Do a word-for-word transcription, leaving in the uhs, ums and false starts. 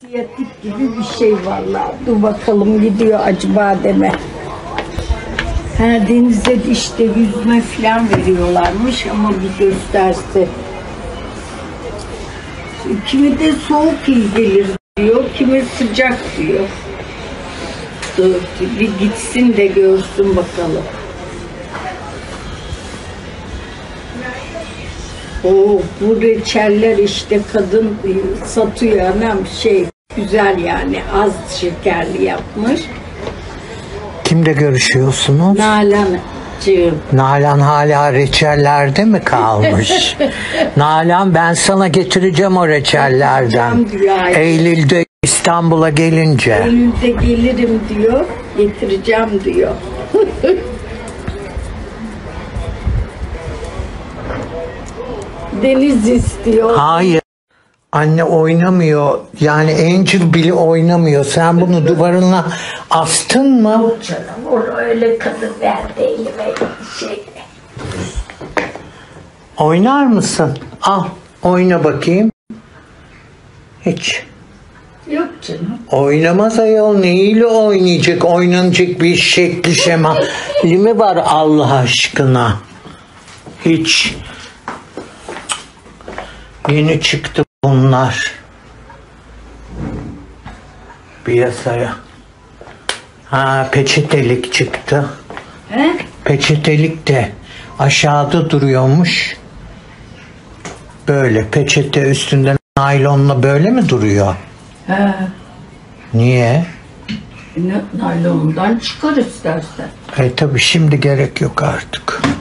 Siyatik gibi bir şey vallahi. Dur bakalım gidiyor Acıbadem'e. Ha, denize işte yüzme falan veriyorlarmış ama bir gösterse. Kimi de soğuk iyi gelir diyor, kimi sıcak diyor. Dur, bir gitsin de görsün bakalım. O bu reçeller işte kadın satıyor anam şey güzel yani az şekerli yapmış. Kimle görüşüyorsunuz? Nalan'cığım. Nalan hala reçellerde mi kalmış? Nalan ben sana getireceğim o reçellerden. Eylül'de İstanbul'a gelince. Eylül'de gelirim diyor, getireceğim diyor. Deniz istiyor. Hayır. Anne oynamıyor. Yani Angel bile oynamıyor. Sen bunu duvarına astın mı? Yok canım, onu öyle kadın verdi elime şey. Oynar mısın? Al, oyna bakayım. Hiç. Yok canım. Oynamaz ayol. Neyle oynayacak? Oynanacak bir şekli şemali mi var Allah aşkına? Hiç. Yeni çıktı bunlar. Piyasaya. Ha, peçetelik çıktı. He? Peçetelik de aşağıda duruyormuş. Böyle peçete üstünde naylonla böyle mi duruyor? He. Niye? Ne, naylonundan çıkar istersen. E tabi şimdi gerek yok artık.